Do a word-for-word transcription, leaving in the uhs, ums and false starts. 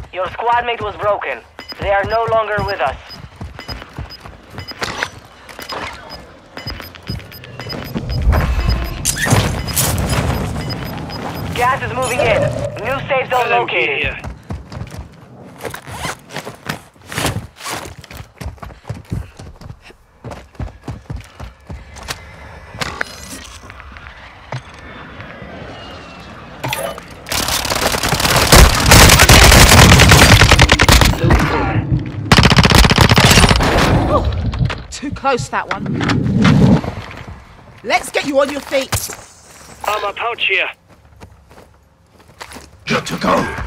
Your squad mate was broken. They are no longer with us. Gas is moving in. New safe zone located. Here. Too close, that one. Let's get you on your feet. Armor pouch here. Good to go.